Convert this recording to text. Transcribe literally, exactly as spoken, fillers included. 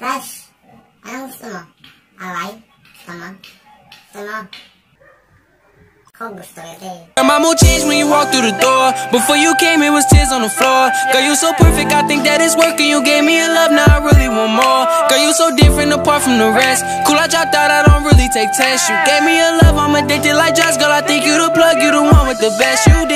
Crush, anong gusto mo? Alay? Gusto mo? Gusto mo? Ako gusto kita eh. My mood changed when you walked through the door. Before you came, it was tears on the floor. Girl, you so perfect, I think that it's working. You gave me a love, now I really want more. Girl, you so different apart from the rest. Cool, I dropped out, I don't really take tests. You gave me a love, I'm addicted like drugs. Girl, I think you the plug, you the one with the best. You did